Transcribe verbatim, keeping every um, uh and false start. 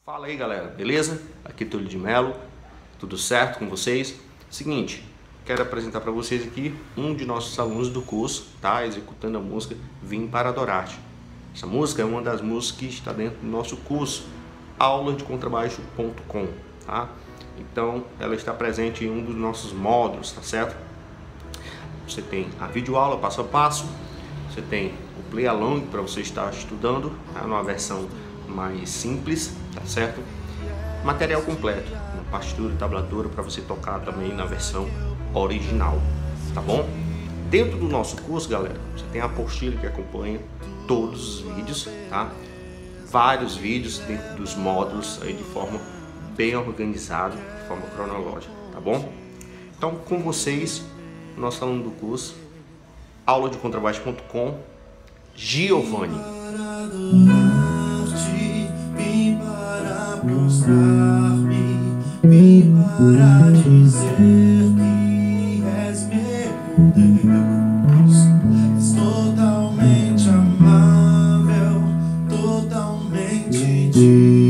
Fala aí galera, beleza? Aqui é Túlio de Melo, tudo certo com vocês? Seguinte, quero apresentar para vocês aqui um de nossos alunos do curso, tá? Executando a música Vim para Adorar-te. Essa música é uma das músicas que está dentro do nosso curso aula de contrabaixo ponto com, tá? Então ela está presente em um dos nossos módulos, tá certo? Você tem a videoaula passo a passo, você tem o play along para você estar estudando, tá? Numa versão mais simples, tá certo? Material completo, uma partitura e tablatura para você tocar também na versão original, tá bom? Dentro do nosso curso, galera, você tem a apostila que acompanha todos os vídeos, tá? Vários vídeos dentro dos módulos aí de forma bem organizada, de forma cronológica, tá bom? Então, com vocês, nosso aluno do curso, aula de contrabaixo ponto com, Giovanni. Vim para prostrar-me, vim para dizer que és meu Deus. És totalmente amável, totalmente divino.